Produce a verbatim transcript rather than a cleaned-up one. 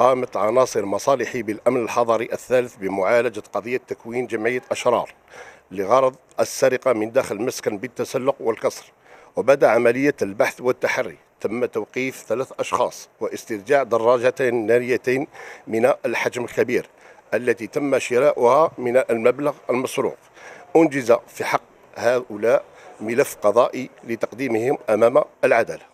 قامت عناصر مصالحي بالأمن الحضري الثالث بمعالجة قضية تكوين جمعية أشرار لغرض السرقة من داخل المسكن بالتسلق والكسر، وبدأ عملية البحث والتحري. تم توقيف ثلاث أشخاص واسترجاع دراجتين ناريتين من الحجم الكبير التي تم شراؤها من المبلغ المسروق. أنجز في حق هؤلاء ملف قضائي لتقديمهم أمام العدالة.